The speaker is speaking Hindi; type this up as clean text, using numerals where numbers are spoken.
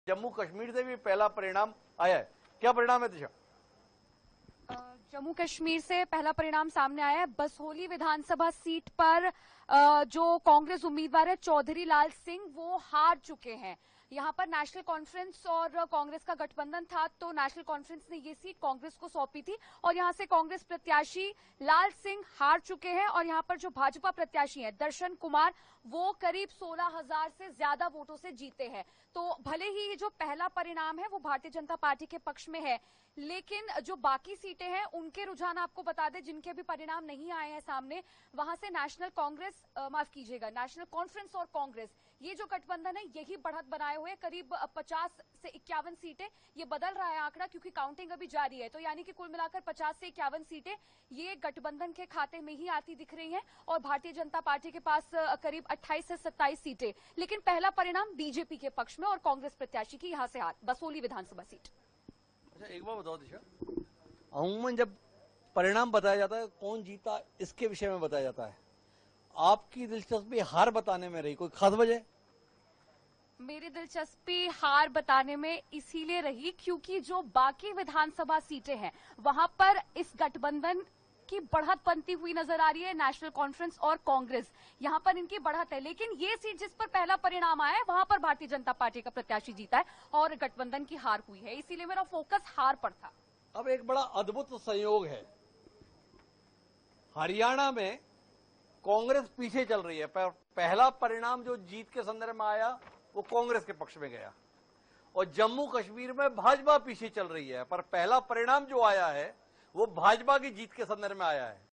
जम्मू कश्मीर से भी पहला परिणाम आया है, क्या परिणाम है दिशा? जम्मू कश्मीर से पहला परिणाम सामने आया है। बसोली विधानसभा सीट पर जो कांग्रेस उम्मीदवार है चौधरी लाल सिंह वो हार चुके हैं। यहाँ पर नेशनल कॉन्फ्रेंस और कांग्रेस का गठबंधन था, तो नेशनल कॉन्फ्रेंस ने ये सीट कांग्रेस को सौंपी थी और यहाँ से कांग्रेस प्रत्याशी लाल सिंह हार चुके हैं। और यहाँ पर जो भाजपा प्रत्याशी हैं दर्शन कुमार वो करीब 16,000 से ज्यादा वोटों से जीते हैं। तो भले ही जो पहला परिणाम है वो भारतीय जनता पार्टी के पक्ष में है, लेकिन जो बाकी सीटें हैं उनके रुझान आपको बता दें, जिनके भी परिणाम नहीं आए हैं सामने, वहां से नेशनल कांग्रेस नेशनल कॉन्फ्रेंस और कांग्रेस ये जो गठबंधन है यही बढ़त बनाए हुए करीब 50 से 51 सीटें। ये बदल रहा है आंकड़ा क्योंकि काउंटिंग अभी जारी है, तो यानी कि कुल मिलाकर 50 से 51 सीटें ये गठबंधन के खाते में ही आती दिख रही हैं और भारतीय जनता पार्टी के पास करीब 28 से 27 सीटें। लेकिन पहला परिणाम बीजेपी के पक्ष में और कांग्रेस प्रत्याशी की यहां से हार, बसोली विधानसभा सीट। अच्छा, एक बार बताओ दिशा, अमूमन जब परिणाम बताया जाता है कौन जीता इसके विषय में बताया जाता है, आपकी दिलचस्पी हार बताने में रही, कोई खास वजह? मेरी दिलचस्पी हार बताने में इसीलिए रही क्योंकि जो बाकी विधानसभा सीटें हैं वहां पर इस गठबंधन की बढ़त बनती हुई नजर आ रही है। नेशनल कॉन्फ्रेंस और कांग्रेस यहां पर इनकी बढ़त है, लेकिन ये सीट जिस पर पहला परिणाम आया है वहां पर भारतीय जनता पार्टी का प्रत्याशी जीता है और गठबंधन की हार हुई है, इसीलिए मेरा फोकस हार पर था। अब एक बड़ा अद्भुत संयोग है, हरियाणा में कांग्रेस पीछे चल रही है, पर पहला परिणाम जो जीत के संदर्भ में आया वो कांग्रेस के पक्ष में गया, और जम्मू कश्मीर में भाजपा पीछे चल रही है, पर पहला परिणाम जो आया है वो भाजपा की जीत के संदर्भ में आया है।